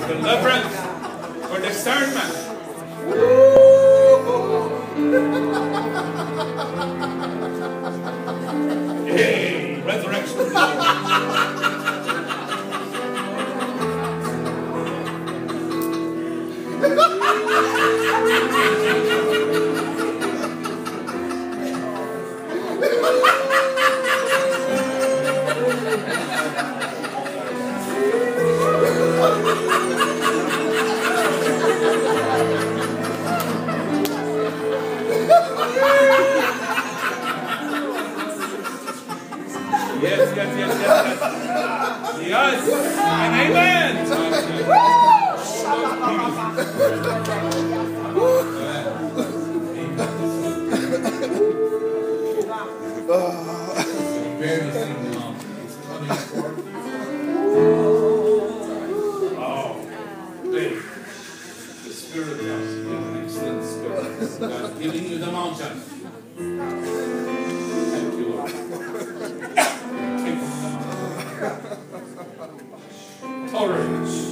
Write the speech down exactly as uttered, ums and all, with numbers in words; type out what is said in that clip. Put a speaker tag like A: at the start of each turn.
A: deliverance, for discernment. Hey, resurrection. Yes, yes, yes, yes, yes. Yes, and amen. Oh, babe. The Spirit of God is an excellent spirit. God's giving you the mountain. Thank you, Lord. Courage.